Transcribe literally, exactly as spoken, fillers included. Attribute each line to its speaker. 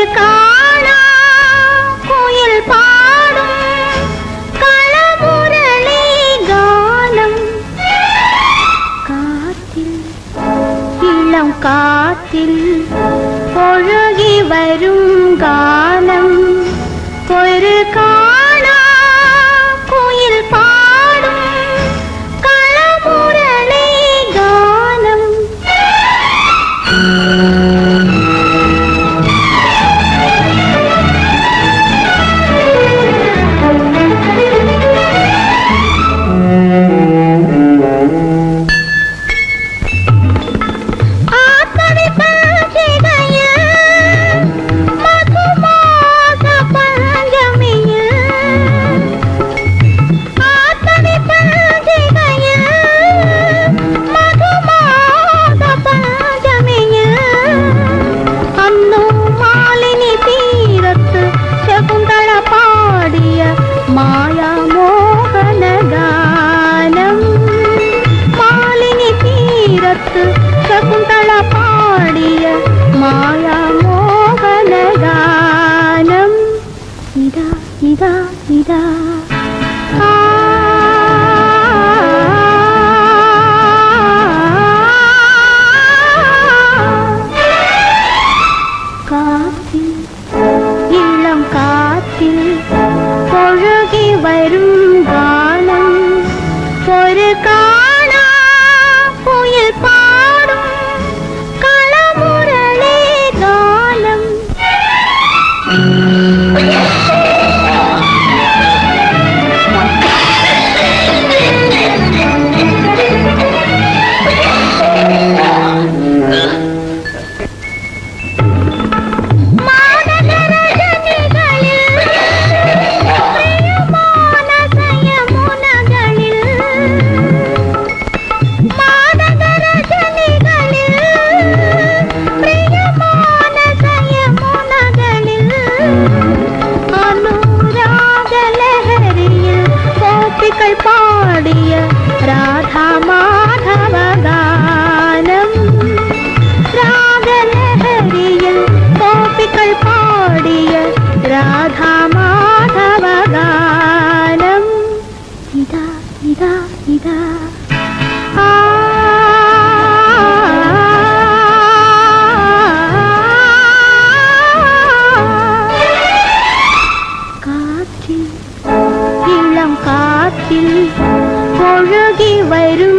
Speaker 1: കാണാ കുയിൽ പാടും കളമുരളി ഗാനം കാറ്റിൽ ഇളം കാറ്റിൽ ഒഴുകി വരും ഗാനം ഒരു കാണാ കുയിൽ പാടും കളമുരളി ഗാനം ശകുന്തള പാടിയ മായാ മോഹന ഗാനം ഇതാ ഇതാ ഇതാ കാറ്റിൽ ഇളം കാറ്റിൽ ഒഴുകി വരും ഗാനം ഒരു കാണാ കുയിൽ പാടും കളമുരളി ഗാനം പാടിയ രാധാ മാധവ ഗാനം രാഗലഹരിയിൽ ഗോപികൾ പാടിയ രാധാ മാധവ ഗാനം ഇതാ ഇതാ ഇതാ കാറ്റിൽ ഇളം കാറ്റിൽ ഒഴുകി വരും